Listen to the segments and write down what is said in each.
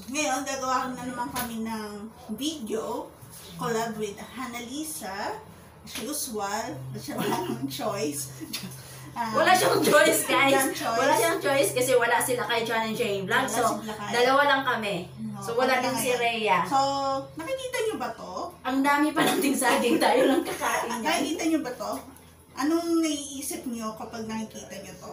Ngayon, gagawa na naman kami ng video collab with Hanalisa, as usual, siya wala ng choice. Wala siyang choice, guys. Choice. Wala siyang choice kasi wala sila kay John and Jay Vlog. So, dalawa lang kami. So, wala din si Rhea. So, nakikita nyo ba to? Ang dami pa nating saging, tayo lang kakain niya. Nakikita nyo ba to? Anong naiisip nyo kapag nakikita nyo to?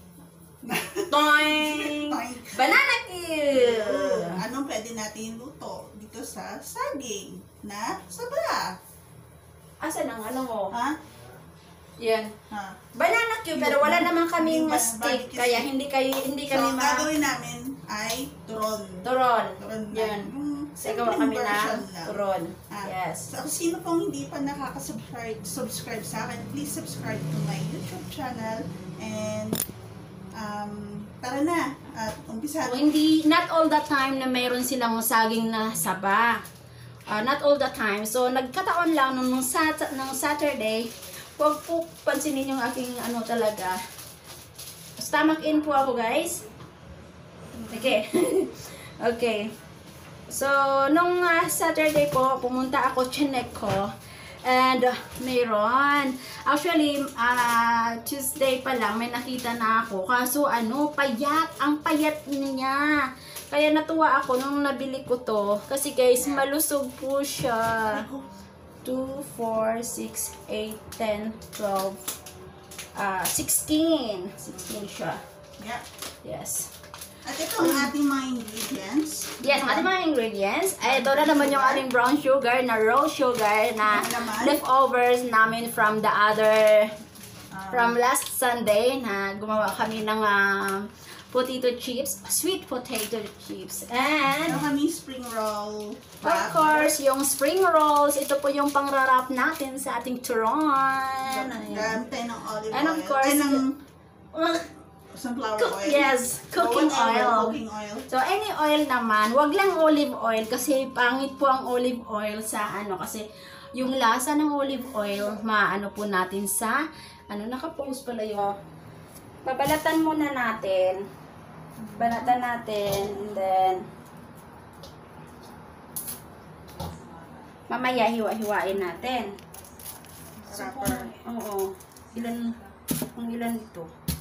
Toing! Banana cue! Anong pwede natin luto dito sa saging na saba? Asan ang ano mo? Ha? Yan. Ha? Banana cue, pero wala naman kaming Yung stick. barbecue Kaya stick. hindi kami So, gagawin namin ay turon. Turon. Turon na. Yan. Simple Gagawa kami version na lang. turon. Ah, Yes. So, kung sino pong hindi pa subscribe sa akin, please subscribe to my YouTube channel. And, tara na. At umpisa. So, not all the time na mayroon silang saging na saba. Not all the time. So, nagkataon lang nung Saturday, huwag po pansinin yung aking ano talaga. Stomach in po ako, guys. Okay. Okay. So, nung Saturday po, pumunta ako, chinek ko. And, mayroon. Actually, Tuesday pa lang, may nakita na ako. Kaso, payat. Ang payat niya. Kaya natuwa ako nung nabili ko to. Kasi guys, malusog po siya. 2, 4, 6, 8, 10, 12, 16. 16 siya. Yeah. Yes. At ito ang ating mga ingredients. Yes, ang ating mga ingredients. Ay, ito na naman yung ating brown sugar na raw sugar na leftovers namin from the other, from last Sunday na gumawa kami ng potato chips, sweet potato chips. And, Ito kami spring roll. of course, yung spring rolls, ito po yung pangrarap natin sa ating turon. Gamit tayo ng olive oil. And of course, Ay, ng sunflower oil. yes, cooking oil. Cooking oil. So, any oil naman, wag lang olive oil kasi pangit po ang olive oil sa kasi yung lasa ng olive oil, maano po natin sa, nakapost pala yung, babalatan muna natin. Balatan natin, and then, mamaya hiwa-hiwain natin. So, oo. Ilan ito?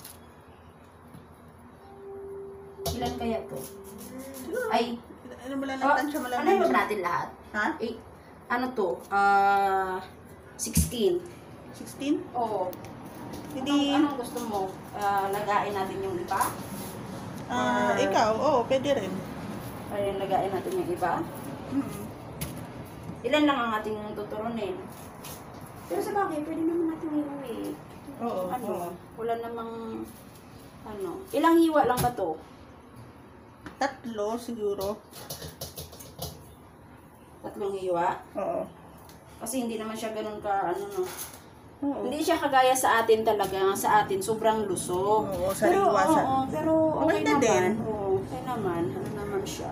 Ilan kaya to? Ay, Ano mo lang ng tansya mo lang. ano yung natin lahat? Ha? Ano to? 16. 16? Oo. Hindi. Anong gusto mo? Lagain natin yung iba? Ikaw, oo, pwede rin. Ay, lagain natin yung iba? Ilan lang ang ating tuturunin? Pero sa bagay, pwede naman natin iuwi. Oo. Wala namang, ilang hiwa lang ba to? 3 siguro. 3 hiwa? Oo. Kasi hindi naman siya ganun ka, Oo. Hindi siya kagaya sa atin talaga. Sa atin, sobrang lusog. Oo, sariwa sa... Pero okay Okay na naman. din. Oo, okay naman. Ano naman siya.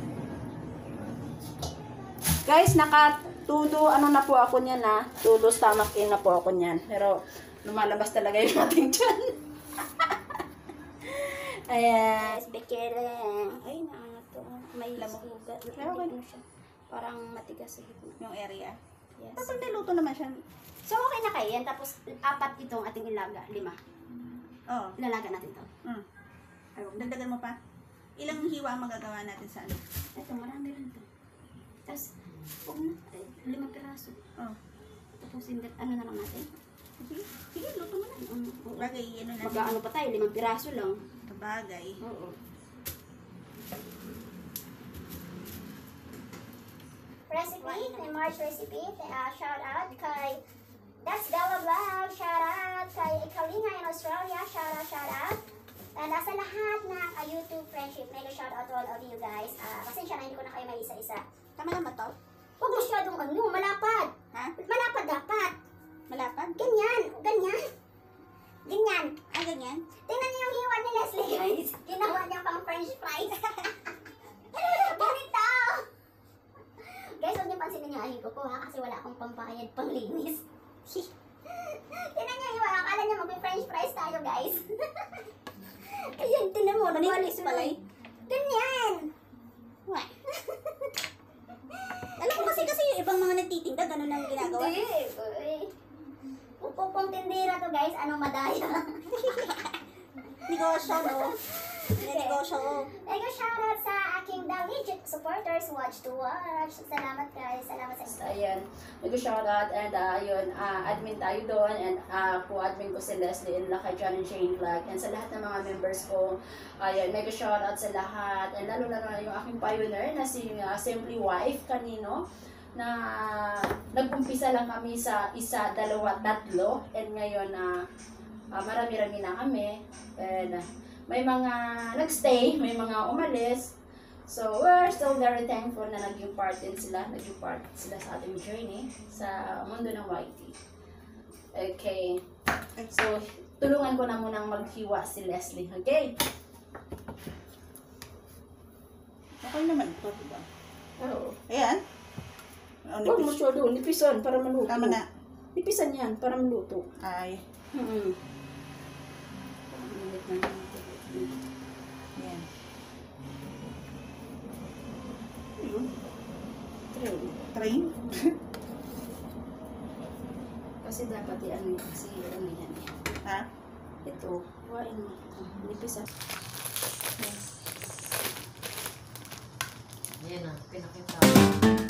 Guys, nakatudo, na po ako niyan Tudo stomach in na po ako niyan. Pero, lumalabas talaga yung ating tiyan. Ayan. Bekelang. Ay, to. May lamog-ugat. Pero ano siya? Parang matigas sa gitna. Yung area. Yes. Tapos niluto naman siya. So, okay na kayo yan. Tapos, 4 itong ating ilaga. 5. Oo. Ilalaga natin to. Ay, dagdagan mo pa. Ilang hiwa ang magagawa natin sa ano? Ito, marami lang to. Tapos, 5 piraso. Oo. Tapos, ano na lang natin? Sige, luto mo na. Bagay, ano natin. Mag-ano pa tayo, 5 piraso lang. Bagay. Oo. Recipe, kay March Recipe, shout out kay That's Bella Vlog, shout out kay Kalinga in Australia, shout out. And sa lahat ng YouTube friendship, mega shout out to all of you guys. Pasensya na, hindi ko na kayo may isa-isa. Tama naman to? Huwag masyadong malapad. Ha? Malapad dapat. Malapad? Ganyan. Ay, ganyan? Tingnan niyo yung hiwa ni Leslie, guys. Ginawa niya pang french fries. Ganito! Guys, huwag niyo pansinin yung ahigo ko kasi wala akong pampayad pang linis. Tingnan niyo yung hiwa. Akala niyo mag-french fries tayo, guys. Ayan, tingnan mo. Nagwalis pala. Ganyan. Wah. Pupong tindira to guys, anong madaya? Negosyo, no? Negosyo. Mega shoutout sa aking The Legit supporters, watch to watch. Salamat guys, salamat sa So, inyo. ayan, nag-shoutout and yun, admin tayo doon and co-admin ko si Leslie and kay John and Shane Vlog and sa lahat ng mga members ko, ayan, mega shoutout sa lahat and lalo na yung aking pioneer na si Simply Wife kanino na nag-umpisa lang kami sa isa, dalawa, tatlo and ngayon marami-rami na kami and may mga nagstay, may mga umalis. So, we're still very thankful na naging part sila sa ating journey sa mundo ng YT. Okay. So, tulungan ko na munang maghiwa si Leslie. Okay? Okay naman ito, diba? Oo. Ayan. Huwag mo siya doon. Nipisan para maluto. Tama na. Nipisan yan para maluto. Ay. Ayan. Ayun. Train. Kasi dapat ano kasi ano yan. Ha? Ito. Huwain mo. Nipisan. Yan na, pinakita.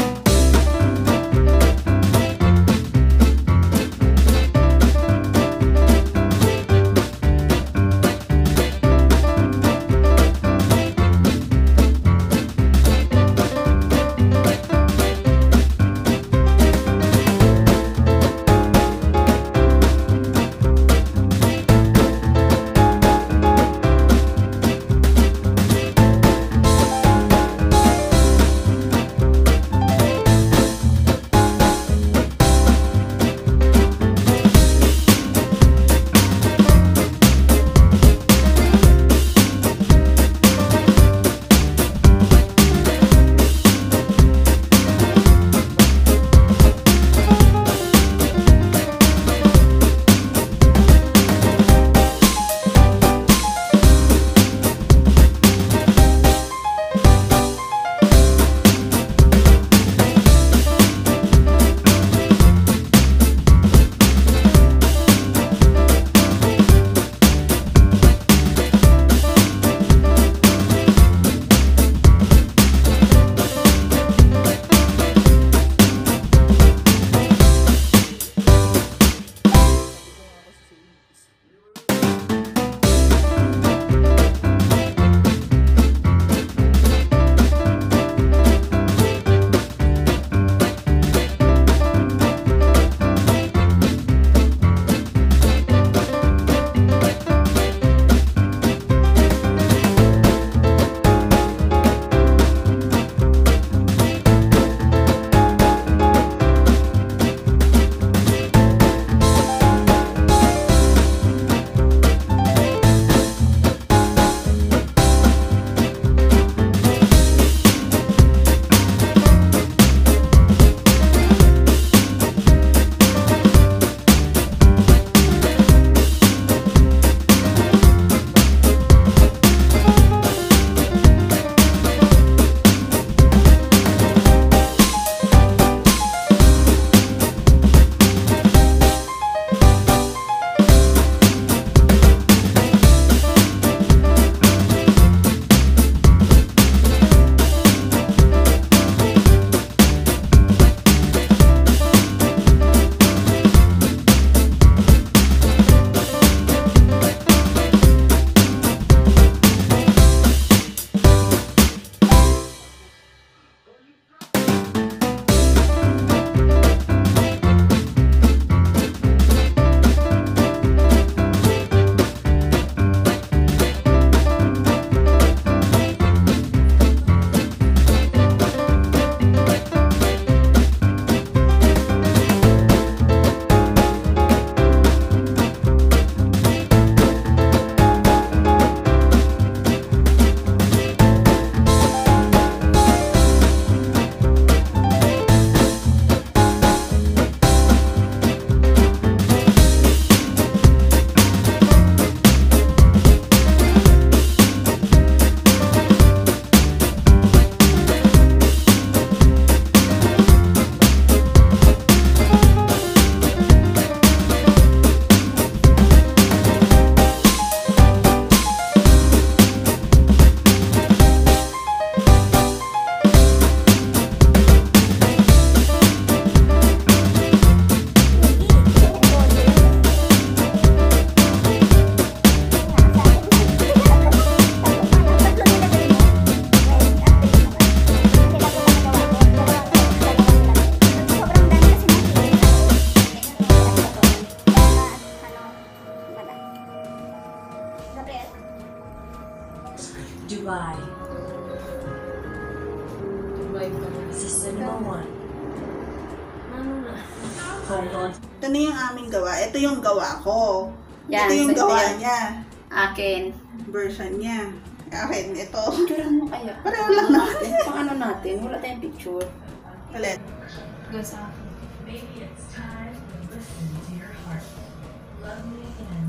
Sa Cinema One. Ano na? Hold on. Ito na yung aming gawa. Ito yung gawa ko. Yan, ito yung so ito gawa yan. niya. Akin. Version niya. Akin, ito. Picturean mo kaya. Pareho lang natin. Pang ano natin, wala tayong picture. Ulit. Go sa akin. Maybe it's time to listen to your heart. Love me again.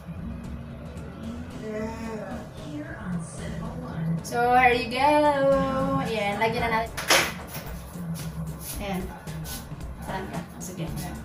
Here on Cinema One. So, here you go. Ayan, lagyan na natin. Ayan. Saan ka? Sige.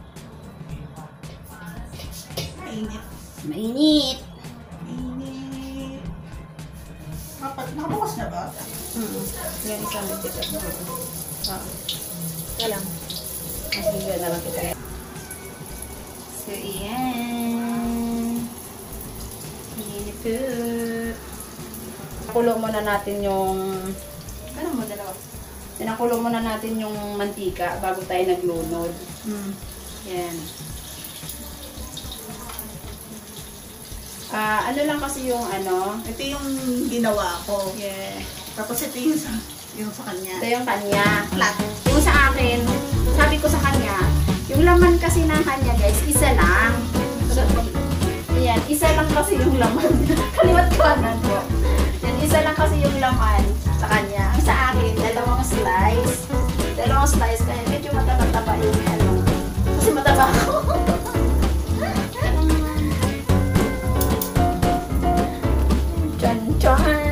Mainit. Mainit. Mainit. Nakabukas na ba? Yan, isang magtigat mo. Ito lang. Masigyan na lang kita. So, ayan. Mainit po. Pinakulo muna natin yung... Ganun mo, dalawa. Pinakulo muna natin yung mantika bago tayo naglunod. Yan. Ano lang kasi yung ano... Ito yung ginawa ko. Yeah. Tapos ito yung sa kanya. Ito yung kanya. Flat. Yung sa akin, sabi ko sa kanya, yung laman kasi ng kanya guys, isa lang. So, ayan, isa lang kasi yung laman. Kaliwat kanan po. Yan, isa lang kasi yung laman sa kanya. Ang sa akin, dalawang slice. Dalawang slice, kaya medyo mataba-taba yung ano. Kasi mataba ako. Chan-chan!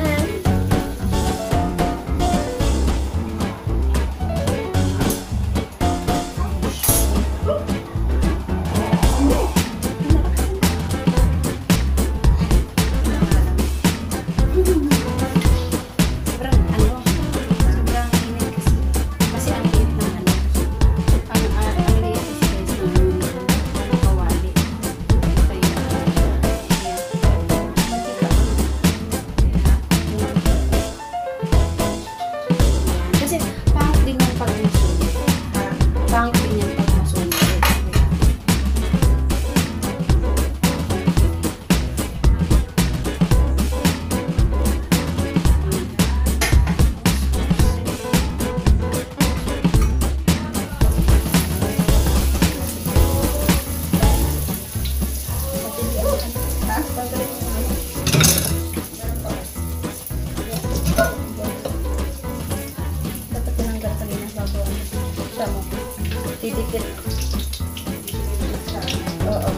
Sobrang ano, sobrang init kasi. Kasi ang liit ng ano. Ang liit kasi guys ng kawali. Kaya, ayan. Kasi pangit din yung pag-musulit. Pangit din yung pag-musulit. Dapat tinanggal kanina bago ano. Siya mo. Didikit. Oo.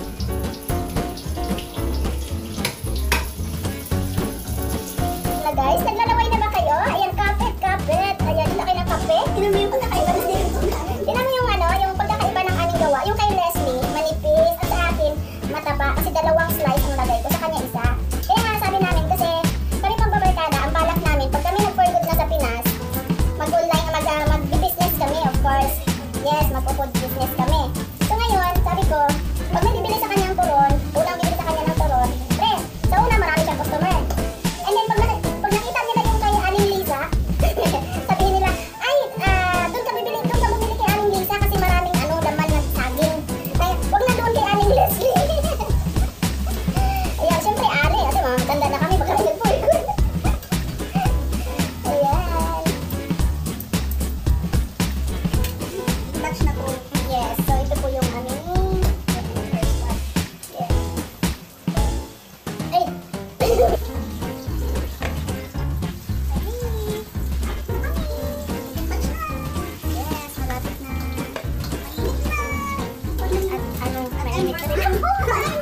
Na guys, naglalaway na ba kayo? Ayan, kapit, kapit. Ayan, laki ng kape. Tinan mo yung pagkakaiba ng Tinan mo yung ano, yung pagkakaiba ng aming gawa. Yung kay Leslie, manipis. At sa akin, mataba. Kasi dalawang slice ang lagay ko. Sa kanya isa. Kaya nga sabi namin, kasi kami pagbabarkada, ang balak namin, pag kami nag-for good na sa Pinas, mag-online, mag-business kami, of course. Yes, mag-food business kami. So ngayon, sabi ko, pag may bibili sa kanyang turon, unang bibili sa kanya ng turon, pre, sa una marami siyang customer. And then, pag nakita nila yung kay Aling Lisa, sabihin nila, ay, doon ka bumili kay Aling Lisa kasi maraming ano, laman ng saging. Kaya, wag na doon kay Aling Leslie. Ayan, syempre, Ali, kasi mga matanda na kami, baka nag-for good. Ayan. Touch na po. Yes, so ito po yung aming first one. Yes. Ay! Yes, malapit na. Mainit na. At anong mainit na rin.